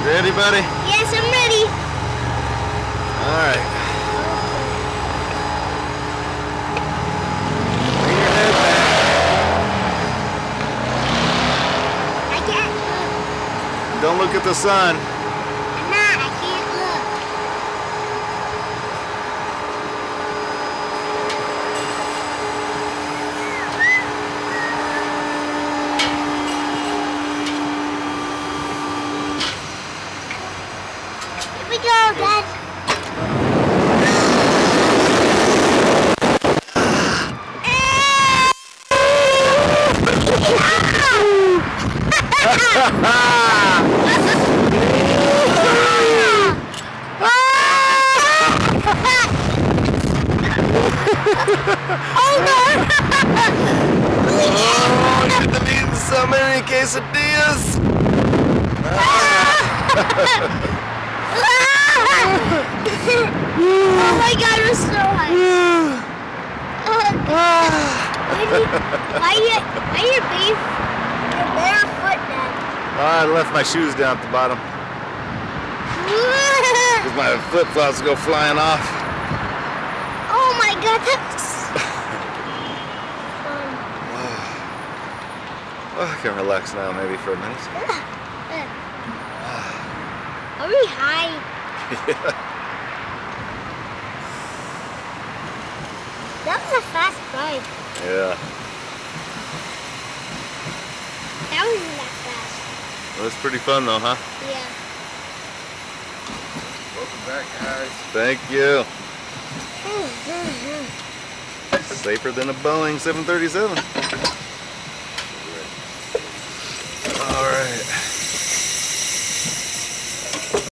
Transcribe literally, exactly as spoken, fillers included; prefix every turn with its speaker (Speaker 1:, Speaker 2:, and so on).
Speaker 1: Ready, buddy?
Speaker 2: Yes, I'm ready.
Speaker 1: All right. Bring your head back.
Speaker 2: I can't look.
Speaker 1: Don't look at the sun.
Speaker 2: I'm not. I can't look. Here we go, Dad. Oh no!
Speaker 1: Oh, you've been eating so many quesadillas.
Speaker 2: Oh my God, we're so high. Why are you, why are you bare, you're barefoot, Dad?
Speaker 1: Oh, I left my shoes down at the bottom because my flip-flops go flying off.
Speaker 2: Oh my God, that's
Speaker 1: Oh, I can relax now maybe for a minute.
Speaker 2: Are we high?
Speaker 1: Yeah.
Speaker 2: That was a fast ride.
Speaker 1: Yeah.
Speaker 2: That wasn't that fast.
Speaker 1: Well, it's pretty fun though, huh?
Speaker 2: Yeah.
Speaker 1: Welcome back, guys. Thank you. Safer than a Boeing seven thirty-seven.